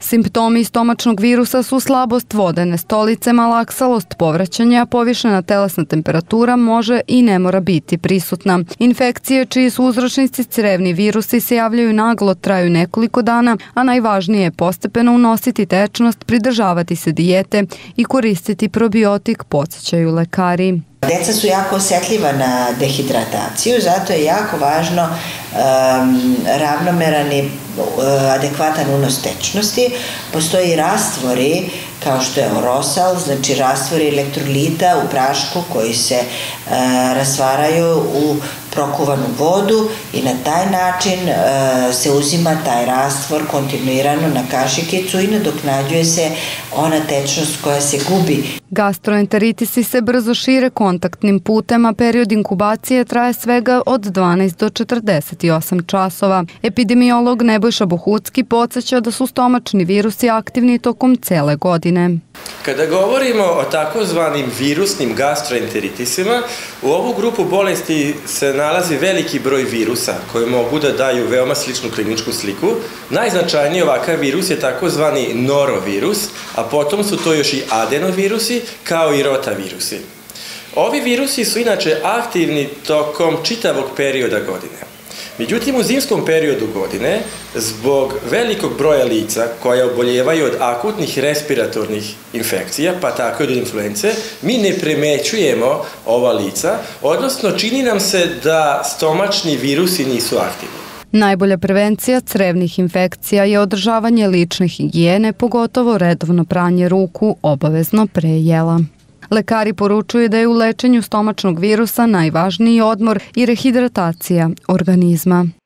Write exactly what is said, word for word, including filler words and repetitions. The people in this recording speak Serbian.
Simptomi stomačnog virusa su slabost vodene stolice, malaksalost povraćanja, povišena telesna temperatura može i ne mora biti prisutna. Infekcije čiji su uzročnici crevni virusi se javljaju naglo, traju nekoliko dana, a najvažnije je postepeno unositi tečnost, pridržavati se dijete i koristiti probiotik, podsjećaju lekari. Deca su jako osetljiva na dehidrataciju, zato je jako važno um, ravnomeran i uh, adekvatan unos tečnosti. Postoji rastvori kao što je orosal, znači rastvori elektrolita u prašku koji se uh, rasvaraju u prokuvanu vodu i na taj način uh, se uzima taj rastvor kontinuirano na kašikicu i nadoknađuje se ona tečnost koja se gubi. Gastroenteritisi se brzo šire kontaktnim putem, a period inkubacije traje svega od dvanaest do četrdeset osam časova. Epidemiolog Nebojša Bohucki podsjeća da su stomačni virusi aktivni tokom cele godine. Kada govorimo o takozvanim virusnim gastroenteritisima, u ovu grupu bolesti se nalazi veliki broj virusa koji mogu da daju veoma sličnu kliničku sliku. Najznačajniji ovakav virus je takozvani norovirus, a potom su to još i adenovirusi kao i rotavirusi. Ovi virusi su inače aktivni tokom čitavog perioda godine. Međutim, u zimskom periodu godine, zbog velikog broja lica koja oboljevaju od akutnih respiratornih infekcija, pa tako i od influence, mi ne primećujemo ova lica, odnosno čini nam se da stomačni virusi nisu aktivni. Najbolja prevencija crevnih infekcija je održavanje lične higijene, pogotovo redovno pranje ruku, obavezno pre jela. Lekari poručuju da je u lečenju stomačnog virusa najvažniji odmor i rehidratacija organizma.